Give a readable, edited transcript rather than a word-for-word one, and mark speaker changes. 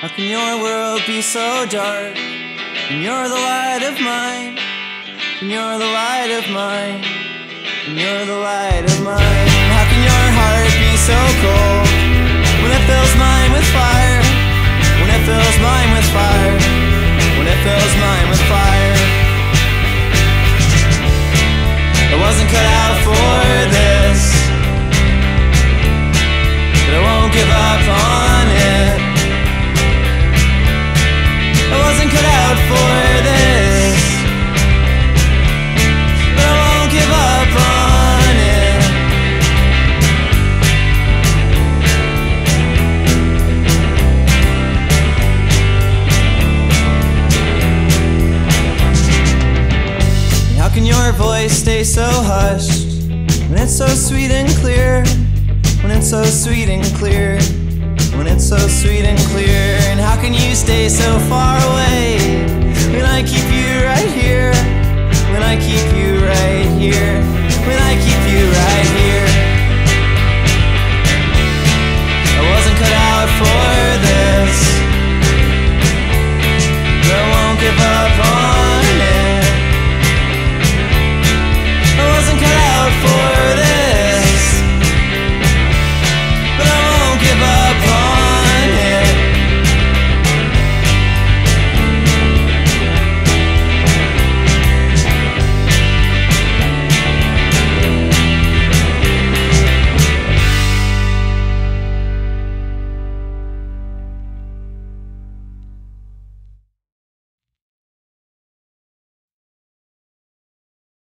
Speaker 1: How can your world be so dark when you're the light of mine? When you're the light of mine. When you're the light of mine. How can your heart be so cold when it fills mine with fire? When it fills mine with fire. When it fills mine with fire. I wasn't cut out for this, but I won't give up on it. I wasn't cut out for this, but I won't give up on it. And how can your voice stay so hushed when it's so sweet and clear? When it's so sweet and clear. When it's so sweet and clear. And how can you stay so far away when I keep you right here? When I keep you right here. When I keep you right